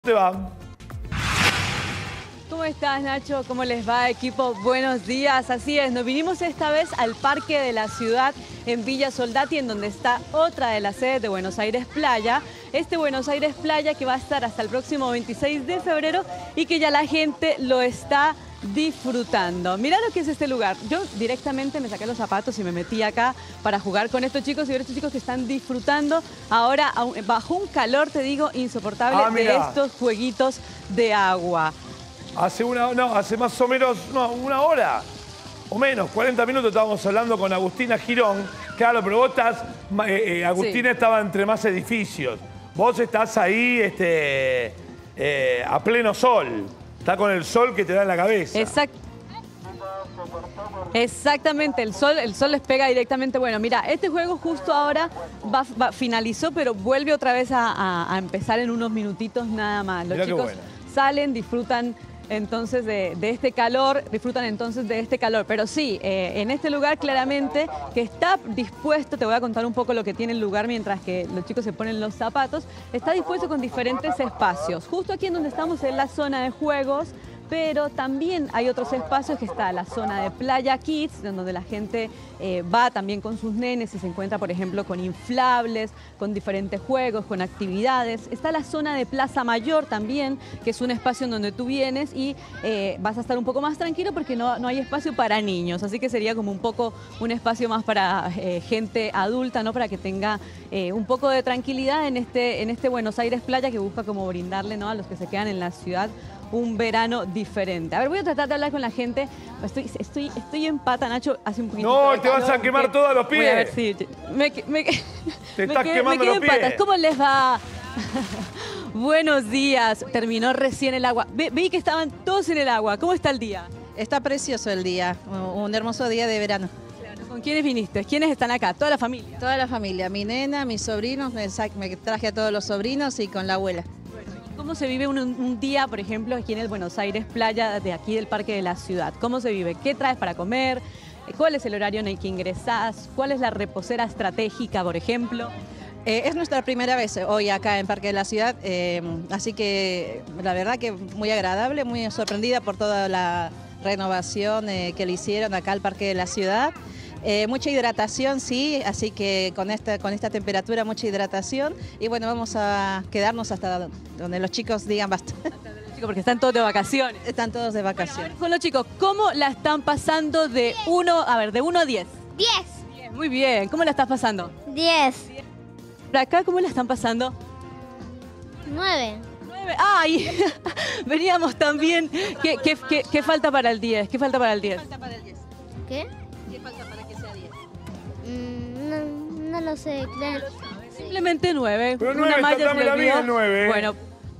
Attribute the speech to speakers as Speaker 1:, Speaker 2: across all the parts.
Speaker 1: ¿Te va?
Speaker 2: ¿Cómo estás, Nacho? ¿Cómo les va, equipo? Buenos días. Así es, nos vinimos esta vez al Parque de la Ciudad en Villa Soldati, en donde está otra de las sedes de Buenos Aires Playa. Este Buenos Aires Playa que va a estar hasta el próximo 26 de febrero y que ya la gente lo está disfrutando. Mirá lo que es este lugar. Yo directamente me saqué los zapatos y me metí acá para jugar con estos chicos y ver estos chicos que están disfrutando ahora bajo un calor, te digo, insoportable de estos jueguitos de agua.
Speaker 1: Hace más o menos una hora o menos, 40 minutos estábamos hablando con Agustina Girón. Claro, pero vos estás, Agustina sí. Estaba entre más edificios. Vos estás ahí a pleno sol. Está con el sol que te da en la cabeza.
Speaker 2: Exactamente, el sol les pega directamente. Bueno, mira, este juego justo ahora finalizó, pero vuelve otra vez a empezar en unos minutitos nada más. Los chicos salen, disfrutan entonces de este calor, pero sí, en este lugar claramente que está dispuesto, te voy a contar un poco lo que tiene el lugar mientras que los chicos se ponen los zapatos, está dispuesto con diferentes espacios. Justo aquí en donde estamos en la zona de juegos, pero también hay otros espacios que está la zona de Playa Kids, donde la gente va también con sus nenes y se encuentra, por ejemplo, con inflables, con diferentes juegos, con actividades. Está la zona de Plaza Mayor también, que es un espacio en donde tú vienes y vas a estar un poco más tranquilo porque no hay espacio para niños, así que sería como un poco un espacio más para gente adulta, ¿no? Para que tenga un poco de tranquilidad en este Buenos Aires Playa que busca como brindarle, ¿no? A los que se quedan en la ciudad un verano diferte. A ver, voy a tratar de hablar con la gente. Estoy en pata, Nacho, hace un poquito.
Speaker 1: No, te vas a quemar todos los pies.
Speaker 2: Voy a ver si
Speaker 1: te estás quemando los pies.
Speaker 2: Patas. ¿Cómo les va? Buenos días. Terminó recién el agua. Vi que estaban todos en el agua. ¿Cómo está el día?
Speaker 3: Está precioso el día. Un hermoso día de verano.
Speaker 2: Claro. ¿Con quiénes viniste? ¿Quiénes están acá? ¿Toda la familia?
Speaker 3: Toda la familia. Mi nena, mis sobrinos. Me traje a todos los sobrinos y con la abuela.
Speaker 2: ¿Cómo se vive un día, por ejemplo, aquí en el Buenos Aires Playa, de aquí del Parque de la Ciudad? ¿Cómo se vive? ¿Qué traes para comer? ¿Cuál es el horario en el que ingresás? ¿Cuál es la reposera estratégica, por ejemplo?
Speaker 3: Es nuestra primera vez hoy acá en Parque de la Ciudad, así que la verdad que muy agradable, muy sorprendida por toda la renovación que le hicieron acá al Parque de la Ciudad. Mucha hidratación, sí, así que con esta temperatura mucha hidratación y bueno, vamos a quedarnos hasta donde los chicos digan basta.
Speaker 2: Porque están todos de vacaciones.
Speaker 3: Están todos de vacaciones.
Speaker 2: Bueno, a ver, con los chicos, ¿cómo la están pasando de 1 a 10?
Speaker 4: 10.
Speaker 2: Bien, muy bien. ¿Cómo la estás pasando?
Speaker 4: 10.
Speaker 2: Por acá, ¿cómo la están pasando?
Speaker 4: 9.
Speaker 2: 9. ¡Ay! Veníamos también. ¿Qué falta para el 10? ¿Qué falta para el 10?
Speaker 3: ¿Qué falta para el 10?
Speaker 4: ¿Qué?
Speaker 3: ¿Qué falta para que sea 10?
Speaker 4: No lo sé, claro.
Speaker 2: Simplemente 9.
Speaker 1: Pero 9, dámela bien el 9.
Speaker 2: Bueno.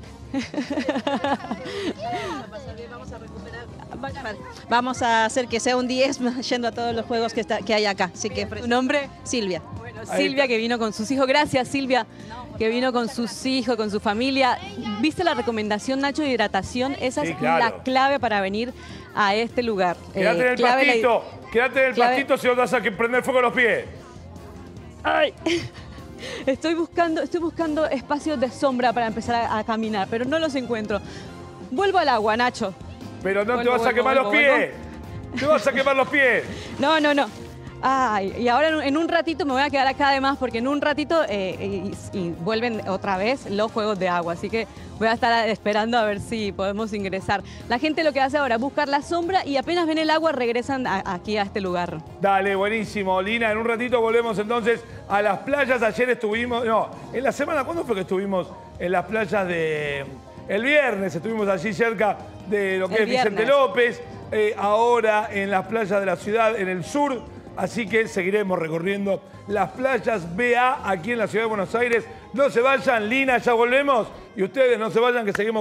Speaker 3: Vamos a hacer que sea un 10 yendo a todos los juegos que hay acá. Así que,
Speaker 2: ¿Tu nombre?
Speaker 3: Silvia.
Speaker 2: Bueno, Silvia, que vino con sus hijos. Gracias, Silvia, que vino con sus hijos, con su familia. ¿Viste la recomendación, Nacho, de hidratación? Esa es la clave para venir a este lugar.
Speaker 1: Quédate en el pastito. Quédate en el pastito si no te vas a prender fuego a los pies.
Speaker 2: Ay. Estoy buscando espacios de sombra para empezar a caminar, pero no los encuentro. Vuelvo al agua, Nacho.
Speaker 1: Pero no te vas a quemar los pies. Te vas a quemar los pies.
Speaker 2: No. Ay, y ahora en un ratito me voy a quedar acá además porque en un ratito y vuelven otra vez los juegos de agua. Así que voy a estar esperando a ver si podemos ingresar. La gente lo que hace ahora es buscar la sombra y apenas ven el agua regresan aquí a este lugar.
Speaker 1: Dale, buenísimo, Lina. En un ratito volvemos entonces a las playas. Ayer estuvimos... No, en la semana, ¿cuándo fue que estuvimos en las playas de... El viernes estuvimos allí cerca de lo que es Vicente López. Ahora en las playas de la ciudad, en el sur. Así que seguiremos recorriendo las playas BA aquí en la ciudad de Buenos Aires. No se vayan, Lina, ya volvemos. Y ustedes no se vayan que seguimos.